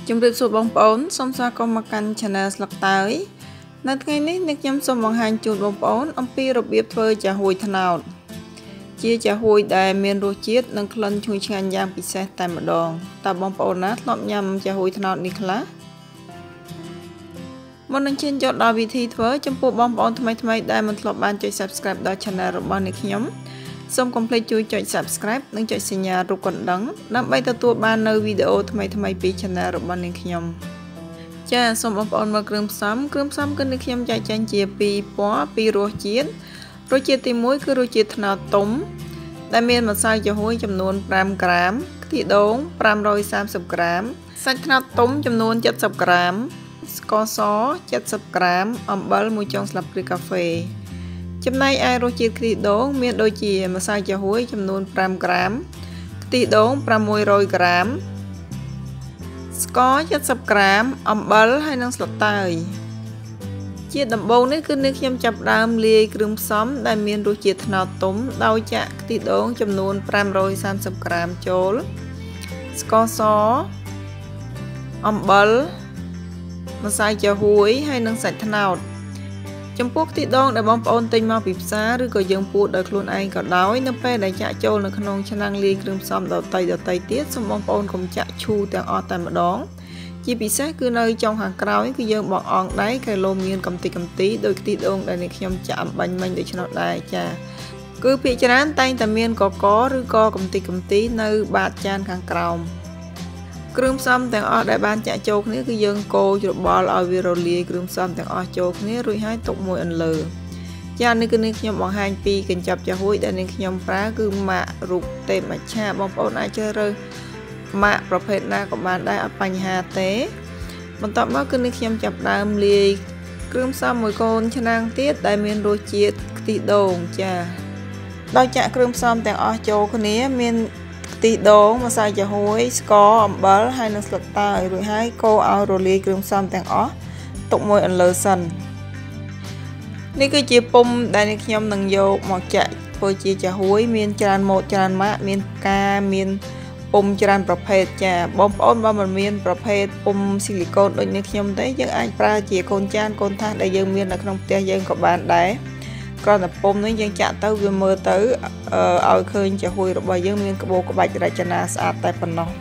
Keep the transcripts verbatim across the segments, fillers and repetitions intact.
Chúng tôi sẽ bóng bóng, xong xa có mặt canh channel lạc tới. Nơi ngày này, nước nhóm xong bằng hành chuột bóng bóng, ông pi rộp biếp thơ chả hùi thân nào. Chia chả hùi đài miền rô chiết, nâng khăn chui chăn giang bị xe tại mặt đòn. Ta bóng bóng nát lọp nhằm chả hùi thân nào đi khá. Một nâng trên chọn đào vị thi thơ, trong bộ bóng bóng thầm thầm đài mình lọp bàn chơi subscribe đó channel rộp bọn nước nhóm. Xong complete chui chọn subscribe, nâng chọn xin nhà rụt quần đắng. Nắm bay ta tua bàn nơi video thầm thầm pi channel rộp bọn nước nhóm. Cha xong ông bọn mở cơm xóm, cơm xóm kênh nước nhóm chạy chanh chia pi bó, pi rô chiết. Rô chiết tìm muối cứ rô chiết nào túng. Đa miên mà sao cho hối chầm nôn năm gram, thị đốn năm trăm ba mươi gram, sạch nào túng chầm nôn bảy mươi gram, có xó bảy mươi gram, ẩm bál mùi trong sạp rì cà phê. Chầm này ai rô chiết thị đốn miên đôi chìa mà sao cho hối chầm nôn năm gram, thị đốn năm trăm gram, có bảy mươi gram, ẩm bál hay năng sạch tay. Chia đầm bầu này cứ nước nhóm chập đam lia cơm xóm đại miền rô chiết nào túng đau chạ thì đốn chầm nôn năm trăm ba mươi gram chôl có xó ẩm bál mà sai cho húi hay nâng sạch thân nào trong quốc thì đón để bóng ôn tinh mau bịp xaឬក៏យើងពូតដោយខ្លួនឯងក៏ដោយនៅពេលដែលចាក់ចូលនៅក្នុងឆ្នាំងលាយគ្រឿងផ្សំដតៃដតៃទៀតសូមបងប្អូនកុំចាក់ឈូទាំងអស់តែម្ដងជាពិសេសគឺនៅចុងខាងក្រោយគឺយើងបកអងដៃកែលោមានកំតិកំទីដោយខ្ទិះដូងដែលនេះខ្ញុំចាក់អំបញ្ញមិញដូច្នោះដែរចាគឺភាគច្រើនតែងតែមានកកឬក៏កំតិកំទីនៅបាតចានខាងក្រោមគ្រឿងផ្សំទាំងអស់ដែលបានចាក់ចូលគ្នាគឺយើងកូរច្របល់ឲ្យវារលាយគ្រឿងផ្សំទាំងអស់ចូលគ្នារួចហើយទុកមួយអន្លើចានេះគឺនេះខ្ញុំបង្ហាញពីកញ្ចប់ចាហួយដែលនេះខ្ញុំប្រើគឺម៉ាករូបទេពមច្ឆាបងប្អូនអាចជ្រើសរើសម៉ាកប្រភេទណាក៏បានដែរអត់បញ្ហាទេបន្ទាប់មកគឺនេះខ្ញុំចាប់ដើមលាយគ្រឿងផ្សំមួយកូនឆ្នាំងទៀតដែលមានរសជាតិខ្ទិះដូងចាដោយចាក់គ្រឿងផ្សំទាំងអស់ចូលគ្នាមានខ្ទិះដូងម្សៅចាហួយស្ករអំបិលហើយនិងស្លឹកតើយរួចហើយកូរឲ្យរលាយគ្រឿងផ្សំទាំងអស់ទុកមួយអន្លើសិននេះគឺជាពុម្ពដែលនេះខ្ញុំនឹងយកមកចាក់ធ្វើជាចាហួយមានច្រើនម៉ូដច្រើនម៉ាកមានផ្កាមានពុម្ពច្រើនប្រភេទចាបងប្អូនបើមិនមានប្រភេទពុម្ពស៊ីលីកូនដូចនេះខ្ញុំទេយើងអាចប្រើជាកូនចានកូនថាសដែលយើងមាននៅក្នុងផ្ទះយើងក៏បានដែរគ្រាន់តែពុម្ពនេះយើងចាក់ទៅវាមើលទៅឲ្យឃើញចាហួយរបស់យើងមានក្បូរក្បាច់រចនាស្អាតតែប៉ុណ្ណោះ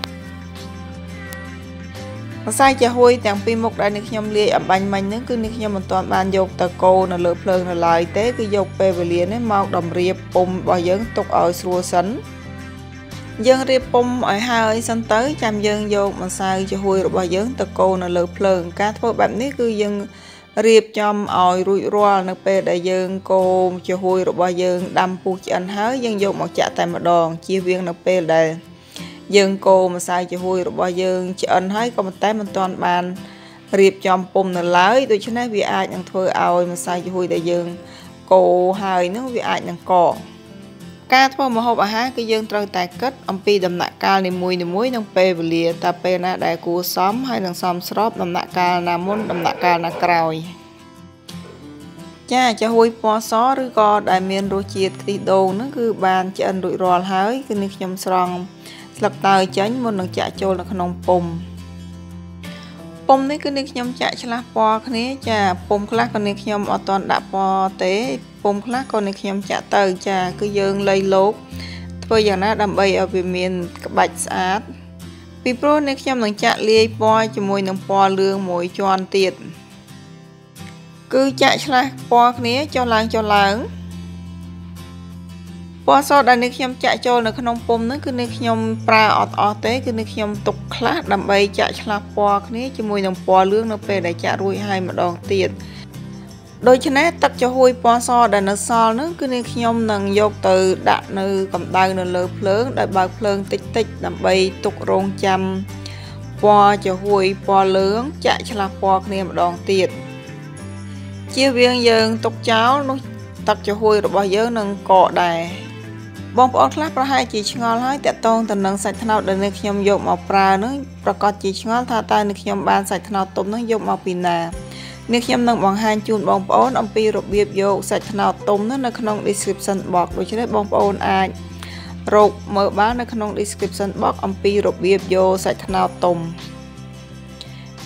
ម្សៅចាហួយទាំងពីរមុខដែលនេះខ្ញុំលាយអំបញ្ញមិញហ្នឹងគឺនេះខ្ញុំមិនទាន់បានយកទៅកូរនៅលើភ្លើងនៅឡើយទេគឺយកពេលវេលានេះមកតម្រៀបពុម្ពរបស់យើងទុកឲ្យស្រួលសិនយើងរៀបពុម្ពឲ្យហើយសិនទៅចាំយើងយកម្សៅចាហួយរបស់យើងទៅកូរនៅលើភ្លើងការធ្វើបែបនេះគឺយើងរៀបចំឲ្យរួចរាល់នៅពេលដែលយើងកូរចាហួយរបស់យើងដាំពុះឆ្អិនហើយយើងយកមកចាក់តែម្ដងជៀសវាងនៅពេលដែលយើងកូរម្សៅចាហួយរបស់យើងឆ្អិនហើយក៏ប៉ុន្តែមិនទាន់បានរៀបចំពុម្ពនៅឡើយដូច្នេះវាអាចនឹងធ្វើឲ្យម្សៅចាហួយដែលយើងកូរហើយនឹងវាអាចនឹងកកការធ្វើម្ហូបអាហារគឺយើងត្រូវតែគិតអំពីដំណាក់កាលនីមួយៗនិងពេលវេលាតើពេលណាដែលគួរសមហើយនឹងសមស្របដំណាក់កាលណាមុនដំណាក់កាលណាក្រោយចាចាហួយពណ៌សឬក៏ដែលមានរសជាតិខ្ទិះដូងហ្នឹងគឺបានឆ្អិនរួចរាល់ហើយគឺនេះខ្ញុំស្រង់ស្លឹកតើយចេញមុននឹងចាក់ចូលនៅក្នុងពុម្ពពុម្ពនេះគឺនេះខ្ញុំចាក់ឆ្លាស់ពណ៌គ្នាចាពុម្ពខ្លះក៏នេះខ្ញុំអត់ទាន់ដាក់ពណ៌ទេពុម្ពខ្លះក៏នេះខ្ញុំចាក់ទៅចាគឺយើងលៃលោកធ្វើយ៉ាងណាដើម្បីឲ្យវាមានក្បាច់ស្អាតពីព្រោះនេះខ្ញុំនឹងចាក់លាយពណ៌ជាមួយនឹងពណ៌លឿងមួយជាន់ទៀតគឺចាក់ឆ្លាស់ពណ៌គ្នាចុះឡើងចុះឡើងពណ៌សដែលនេះខ្ញុំចាក់ចូលនៅក្នុងពុម្ពហ្នឹងគឺនេះខ្ញុំប្រើអត់អស់ទេគឺនេះខ្ញុំទុកខ្លះដើម្បីចាក់ឆ្លាស់ពណ៌គ្នាជាមួយនឹងពណ៌លឿងនៅពេលដែលចាក់រួចហើយម្ដងទៀតដូច្នេះទឹកចាហួយពណ៌សដែលនៅសល់ហ្នឹងគឺនេះខ្ញុំនឹងយកទៅដាក់នៅកម្ដៅនៅលើភ្លើងដោយបើកភ្លើងតិចតិចដើម្បីទុករងចាំពណ៌ចាហួយពណ៌លឿងចាក់ឆ្លាស់ពណ៌គ្នាម្ដងទៀតជៀសវាងយើងទុកចោលនោះទឹកចាហួយរបស់យើងនឹងកកដែរបងប្អូនខ្លះប្រហែលជាឆ្ងល់ហើយតកតងទៅនឹងសាច់ត្នោតដែលនេះខ្ញុំយកមកប្រើនោះប្រកាសជាឆ្ងល់ថាតើនេះខ្ញុំបានសាច់ត្នោតទុំនោះយកមកពីណានេះខ្ញុំនឹងបង្ហាញជូនបងប្អូនអំពីរបៀបយកសាច់ត្នោតទុំនោះនៅក្នុង description box ដូច្នេះបងប្អូនអាចរកមើលបាននៅក្នុង description box អំពីរបៀបយកសាច់ត្នោតទុំ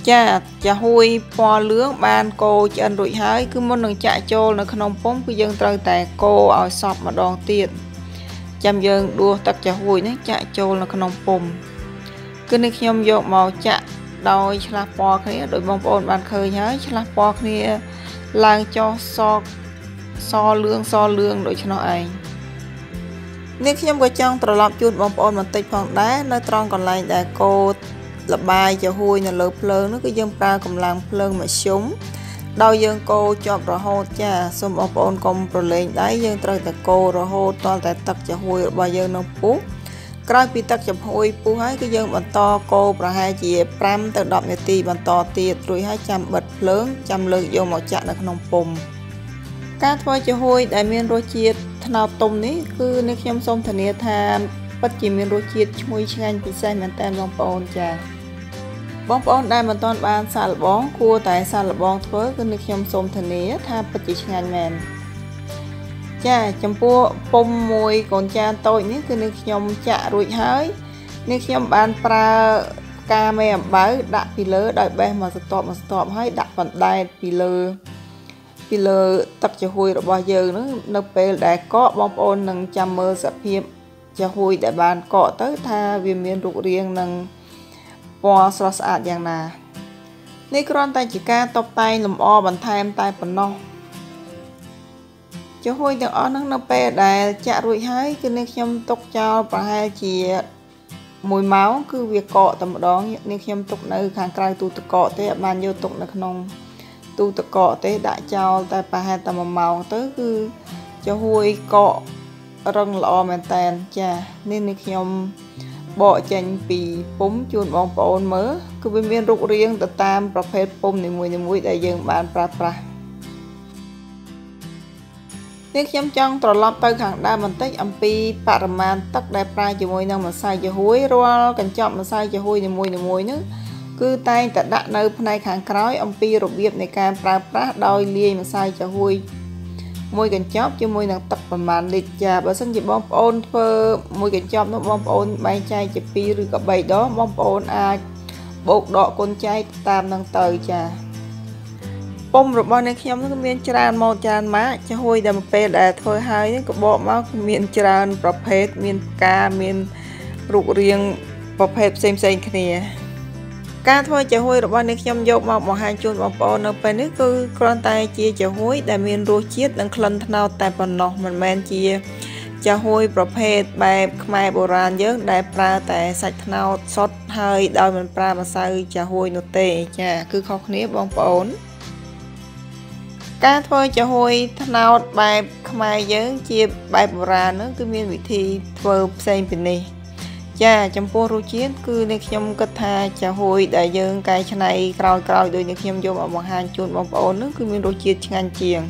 Cha cha hôi po lướng ban cô chân rụi hái cứ muốn đừng chạy trô nó không phóng cứ dân trời tại cô ở sọp mà đòn tiền chăm dân đua tật cha hôi nó chạy trô nó không phồng cứ nên nhom vô màu chạ đôi là po kia đội bóng ôn bàn khơi hái là po kia lang cho so so lương so lương đội cho nó ai nên khi em có trong trò lọp chuột bóng ôn mình tịch phòng đá nơi tròn còn lại để cô là bài cho hui là lợp lơ nó cứ dân pra cùng làm lơ mà súng đau dân cô cho rồi hô cha xong bóng ôn cùng rồi lên đấy dân trời tại cô rồi hô toàn tại tật cho hui bao giờ nó phút cái pi tật chụp hui phú hái cái dân bằng to cô và hai chị pram tự đọc nhà ti bằng to tiệt rồi hai trăm bật lớn trăm lư vô một chặng là không bùng các thôi cho hui đại miền rô chiết nào tôm ní cứ nếu nhom xong thành nia tham bắt chỉ miền rô chiết chui chanh bị say mình tên bóng ôn cha bóng ôn đây mình toàn ban xà bóng cua tại xà bóng thôi cứ nếu nhom xong thành nia tham bắt chỉ chanh mình cha chấm pua pom mùi còn cha tôi ní cứ nếu nhom chạ rụi hái nếu nhom ban pra ca mẹ báo đặt pì lơ đợi bé mà stop mà stop hái đặt phần đai pì lơ pì lơ tập cho hui rồi bao giờ nữa nó về để có bóng ôn nâng chăm mơ sập hiệp cho hui để bàn cọ tới tha vì miền rục riêng nâng po sờ sạtយ៉ាងណានេះគ្រាន់តែជាការតបតែងលម្អបន្ថែមតែប៉ុណ្ណោះចុះហួយទាំងអស់ហ្នឹងនៅពេលដែលចាក់រួចហើយគឺនេះខ្ញុំទុកចោលប្រហែលជាមួយម៉ោងគឺវាកកតែម្ដងនេះខ្ញុំទុកនៅខាងក្រៅទូទឹកកកទេអត់បានយកទុកនៅក្នុងទូទឹកកកទេដាក់ចោលតែប្រហែលតែមួយម៉ោងទៅគឺចុះហួយកករឹងល្អមែនតើចានេះនេះខ្ញុំបកចេញពីពុំជូនបងប្អូនមើលគឺវាមានរូបរាងទៅតាមប្រភេទពុំនីមួយៗដែលយើងបានប្រើប្រាស់នេះខ្ញុំចង់ត្រឡប់ទៅខាងដើមបន្តិចអំពីបរិមាណទឹកដែលប្រើជាមួយនឹងម្សៅចំហួយរាល់កញ្ចប់ម្សៅចំហួយនីមួយៗនោះគឺតែងតែដាក់នៅផ្នែកខាងក្រោយអំពីរបៀបនៃការប្រើប្រាស់ដោយលាយម្សៅចំហួយមួយកញ្ចប់ជាមួយនឹងទឹកប្រមាណលីត្រចាបើសិនជាបងប្អូនធ្វើមួយកញ្ចប់នោះបងប្អូនបែងចែកជាពីរឬក៏បីដងបងប្អូនអាចបូកដកគុណចែកតាមនឹងទៅចាពុំរបស់អ្នកខ្ញុំគឺមានច្រើនម៉ូតច្រើនម៉ាកចំហួយតែពេលដែលធ្វើហើយនេះក៏បកមកគឺមានច្រើនប្រភេទមានផ្កាមានរូបរាងប្រភេទផ្សេងផ្សេងគ្នាការធ្វើចំហួយរបស់អ្នកខ្ញុំយកមកបង្ហាញជូនបងប្អូននៅពេលនេះគឺគ្រាន់តែជាចំហួយដែលមានរសជាតិនិងក្លិនត្នោតតែប៉ុណ្ណោះមិនមែនជាចំហួយប្រភេទបែបខ្មែរបុរាណយើងដែលប្រើតែសាច់ត្នោតសុទ្ធហើយដោយមិនប្រើម្សៅចំហួយនោះទេចាគឺខុសគ្នាបងប្អូនការធ្វើចំហួយត្នោតបែបខ្មែរយើងជាបែបបុរាណនោះគឺមានវិធីធ្វើផ្សេងពីនេះចាចំពោះរសជាតិគឺអ្នកខ្ញុំគិតថាចំហួយដែលយើងកែច្នៃក្រោយៗដោយអ្នកខ្ញុំយកមកបង្ហាញជូនបងប្អូននោះគឺមានរសជាតិឆ្ងាញ់ជាង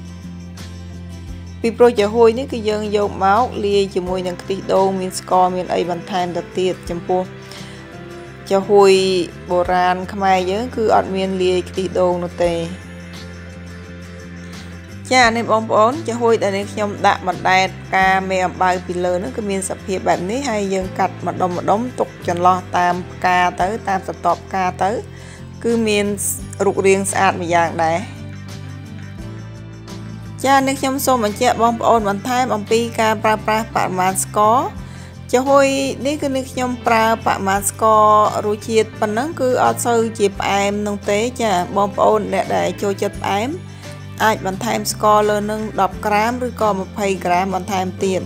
ពីព្រោះចំហួយនេះគឺយើងយកមកលាយជាមួយនឹងខ្ទិះដូងមានស្ករមានអីបន្ថែមទៅទៀតចំពោះចំហួយបុរាណខ្មែរយើងគឺអត់មានលាយខ្ទិះដូងនោះទេចានេះបងប្អូនចំហួយដែលខ្ញុំដាក់បណ្ដែតផ្កាមេអំបៅពីលើនោះគឺមានសភាពបែបនេះហើយយើងកាត់ម្ដុំម្ដុំទុកចន្លោះតាមផ្កាទៅតាមស្រទាប់ផ្កាទៅគឺមានរូបរាងស្អាតម្យ៉ាងដែរចានេះខ្ញុំសូមបញ្ជាក់បងប្អូនបន្ថែមអំពីការប្រើប្រាស់បរិមាណស្ករចំហួយនេះគឺនេះខ្ញុំប្រើបរិមាណស្កររសជាតិប៉ុណ្ណឹងគឺអត់សូវជាផ្អែមនោះទេចាបងប្អូនអ្នកដែលចូលចិត្តផ្អែមអាចបន្ថែមស្ករលើនឹងដប់ក្រាមឬក៏ម្ភៃក្រាមបន្ថែមទៀត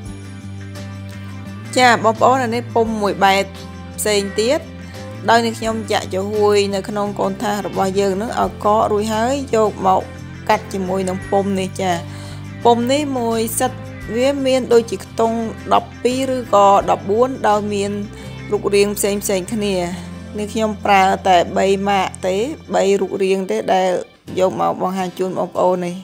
ចាបងប្អូនអានេះពុំមួយបែបផ្សេងទៀតដោយនេះខ្ញុំចាក់ចំហួយនៅក្នុងកូនថាសរបស់យើងនឹងឲ្យកករួចហើយយកមកកាត់ជាមួយនឹងពុំនេះចាពុំនេះមួយសិតវាមានដូចជាខ្ទង់ដប់ពីរឬក៏ដប់បួនដោយមានរូបរាងផ្សេងផ្សេងគ្នានេះខ្ញុំប្រើតែបីម៉ាកទេបីរូបរាងទេដែលយកមកបង្ហាញជូនបងប្អូននេះ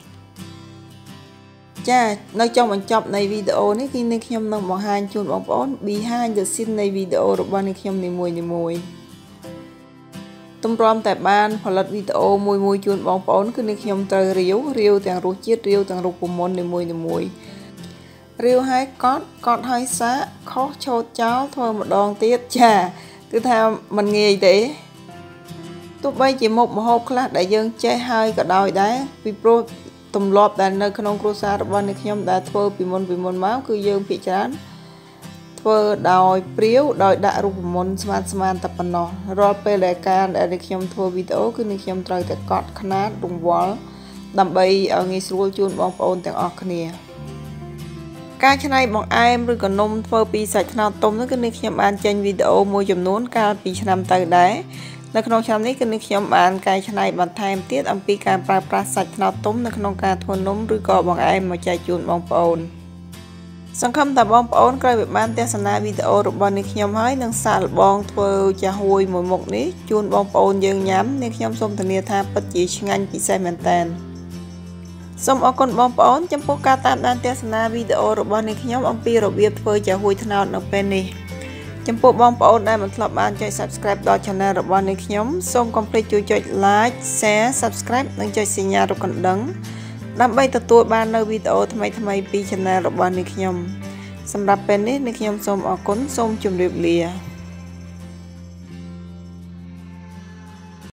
ចានៅចុងបញ្ចប់នៃវីដេអូនេះគឺនេះខ្ញុំនឹងបង្ហាញជូនបងប្អូន behind the scene នៃវីដេអូរបស់នេះខ្ញុំនីមួយៗទម្រាំតែបានផលិតវីដេអូមួយមួយជូនបងប្អូនគឺនេះខ្ញុំត្រូវរាវរាវទាំងរសជាតិរាវទាំងរូបមន្តនីមួយៗរាវហើយកត់កត់ហើយសាកខុសឆូតចោលធ្វើម្ដងទៀតចាគឺថាមិនងាយទេទោះបីជាមុខម្ហូបខ្លះដែលយើងចេះហើយក៏ដោយដែរពីព្រោះទម្លាប់ដែលនៅក្នុងគ្រួសាររបស់អ្នកខ្ញុំដែលធ្វើពីមុនពីមុនមកគឺយើងភាគច្រើនធ្វើដោយព្រាវដោយដាក់រូបមន្តស្មានស្មានតែប៉ុណ្ណោះរាល់ពេលដែលការដែលអ្នកខ្ញុំធ្វើវីដេអូគឺអ្នកខ្ញុំត្រូវតែកត់ខ្នាតរង្វល់ដើម្បីឲ្យងាយស្រួលជូនបងប្អូនទាំងអស់គ្នាការច្នៃបង្អែមឬក៏នំធ្វើពីសាច់ត្នោតទុំនោះគឺអ្នកខ្ញុំបានចេញវីដេអូមួយចំនួនកាលពីឆ្នាំទៅដែរនៅក្នុងឆ្នាំនេះគឺអ្នកខ្ញុំបានកែច្នៃបន្ថែមទៀតអំពីការប្រើប្រាស់សាច់ត្នោតទុំនៅក្នុងការធ្វើនំឬក៏បង្អែមមកចែកជូនបងប្អូនសង្ឃឹមថាបងប្អូនក្រោយពីបានទស្សនាវីដេអូរបស់អ្នកខ្ញុំហើយនឹងសាកល្បងធ្វើចាហួយមួយមុខនេះជូនបងប្អូនយើងញ៉ាំអ្នកខ្ញុំសូមធានាថាពិតជាឆ្ងាញ់ពិសេសមែនតើសូមអរគុណបងប្អូនចំពោះការតាមដានទស្សនាវីដេអូរបស់អ្នកខ្ញុំអំពីរបៀបធ្វើចាហួយត្នោតនៅពេលនេះចំពោះបងប្អូនដែលមិនធ្លាប់បានចុច Subscribe ដល់ Channel របស់អ្នកខ្ញុំសូមកុំភ្លេចជួយចុច Like Share Subscribe និងចុចសញ្ញារូបកណ្ដឹងដើម្បីទទួលបាននូវវីដេអូថ្មីៗពី Channel របស់អ្នកខ្ញុំសម្រាប់ពេលនេះអ្នកខ្ញុំសូមអរគុណសូមជម្រាបលា